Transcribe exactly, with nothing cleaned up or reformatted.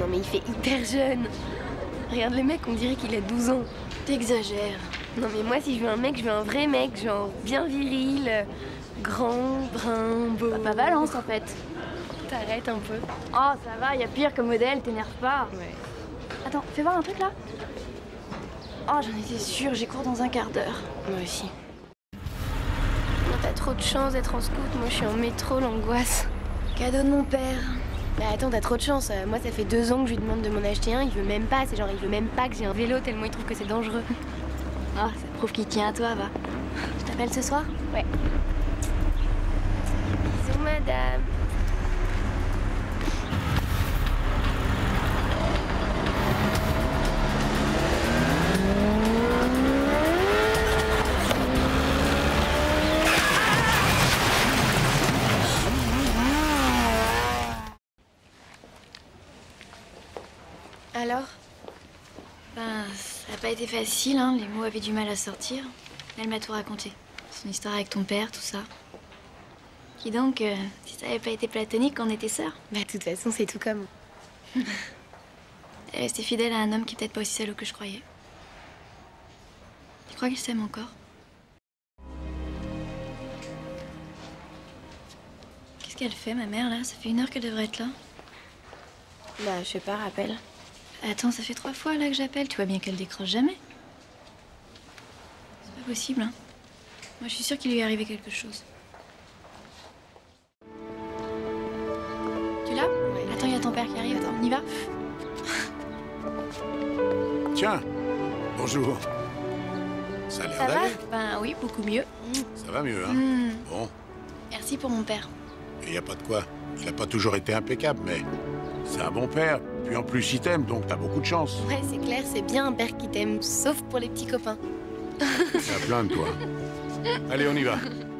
Non mais il fait hyper jeune. Regarde le mec, on dirait qu'il a douze ans. T'exagères. Non mais moi, si je veux un mec, je veux un vrai mec, genre bien viril, grand, brun, beau. Papa Valence, en fait. T'arrêtes un peu. Oh, ça va, y a pire comme modèle, t'énerve pas. Ouais. Attends, fais voir un truc, là. Oh, j'en étais sûre, j'y cours dans un quart d'heure. Moi aussi. Oh, t'as trop de chance d'être en scout, moi je suis en métro, l'angoisse. Cadeau de mon père. Bah attends, t'as trop de chance. Euh, Moi, ça fait deux ans que je lui demande de m'en acheter un, il veut même pas. C'est genre, il veut même pas que j'ai un vélo tellement il trouve que c'est dangereux. Ah, ça prouve qu'il tient à toi, va. Je t'appelle ce soir? Ouais. Bisous, madame. Alors? Ben, ça n'a pas été facile, hein. Les mots avaient du mal à sortir. Elle m'a tout raconté. Son histoire avec ton père, tout ça. Qui donc, euh, si ça avait pas été platonique, on était sœurs. Bah, de toute façon, c'est tout comme. Elle est restée fidèle à un homme qui est peut-être pas aussi salaud que je croyais. Tu crois qu'il s'aime encore? Qu'est-ce qu'elle fait, ma mère, là? Ça fait une heure qu'elle devrait être là. Bah, je sais pas, rappelle. Attends, ça fait trois fois, là, que j'appelle. Tu vois bien qu'elle décroche jamais. C'est pas possible, hein. Moi, je suis sûre qu'il lui est arrivé quelque chose. Tu l'as? Ouais. Attends, il y a ton père qui arrive. Attends, on y va? Tiens, bonjour. Ça a l'air Ça va? d'aller. Ben oui, beaucoup mieux. Ça va mieux, hein? Mm. Bon, Merci pour mon père. il n'y a pas de quoi. Il n'a pas toujours été impeccable, mais c'est un bon père. Puis en plus, il t'aime, donc t'as beaucoup de chance. Ouais, c'est clair, c'est bien un père qui t'aime, sauf pour les petits copains. T'as plein de toi. Allez, on y va.